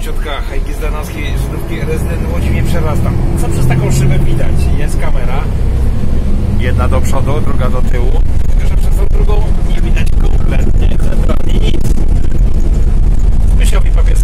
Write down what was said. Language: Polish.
ciotka Hajki Zdanowskiej, Żydówki, rezydent Łodzi mnie przerasta. Co przez taką szybę widać? Jest kamera. Jedna do przodu, druga do tyłu. Tylko, że przez tą drugą nie widać kompletnie, centralnie nic. Myślowi papier